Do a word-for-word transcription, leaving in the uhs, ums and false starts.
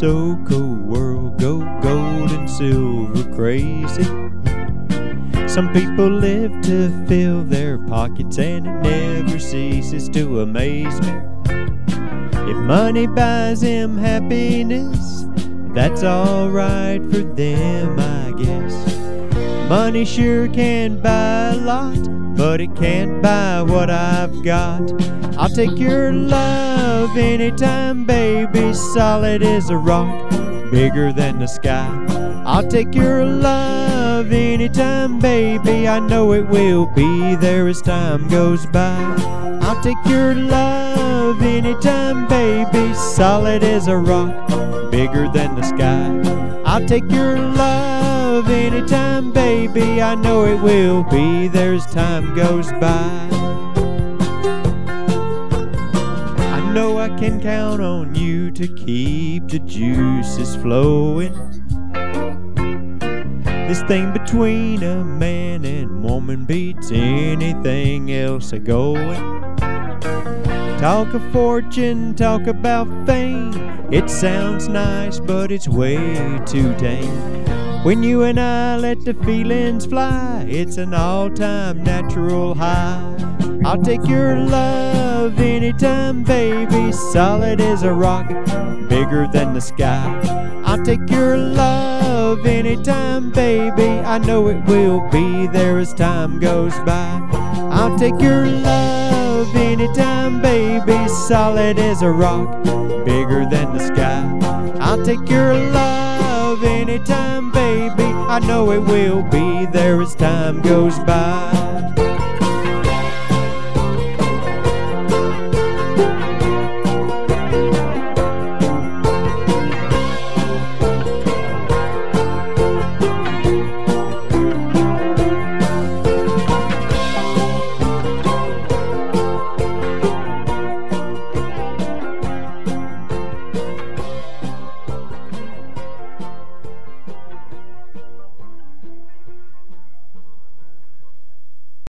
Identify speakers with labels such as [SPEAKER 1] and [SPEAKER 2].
[SPEAKER 1] so cold world go gold and silver crazy. Some people live to fill their pockets, and it never ceases to amaze me. If money buys them happiness, that's alright for them, I guess. Money sure can buy a lot, but it can't buy what I've got. I'll take your love anytime, baby, solid as a rock, bigger than the sky. I'll take your love anytime, baby, I know it will be there as time goes by. I'll take your love anytime, baby, solid as a rock, bigger than the sky. I'll take your love anytime, baby, I know it will be there as time goes by. I know I can count on you to keep the juices flowing. This thing between a man and woman beats anything else a-going. Talk of fortune, talk about fame, it sounds nice, but it's way too tame. When you and I let the feelings fly, it's an all-time natural high. I'll take your love anytime, baby, solid as a rock, bigger than the sky. I'll take your love anytime, baby, I know it will be there as time goes by. I'll take your love anytime, baby, solid as a rock, bigger than the sky. I'll take your love anytime, baby, I know it will be there as time goes by.